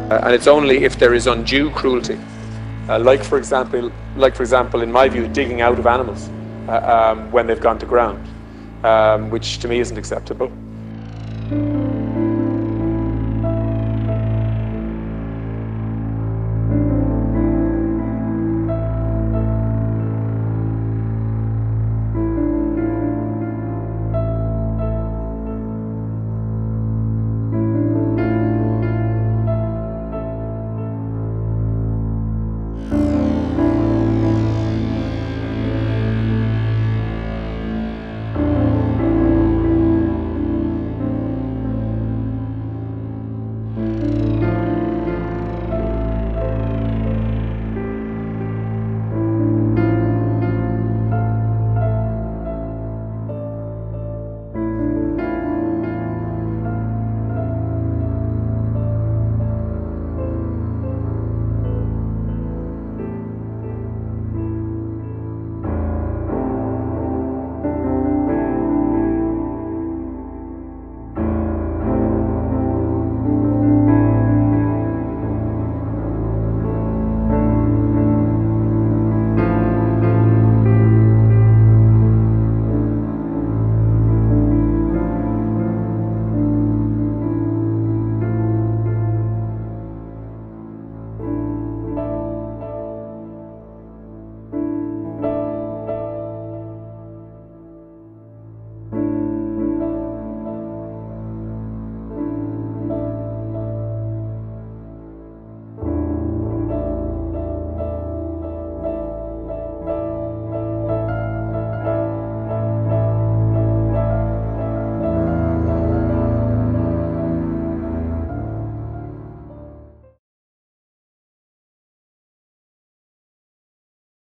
And it's only if there is undue cruelty, like for example, in my view, digging out of animals when they've gone to ground, which to me isn't acceptable.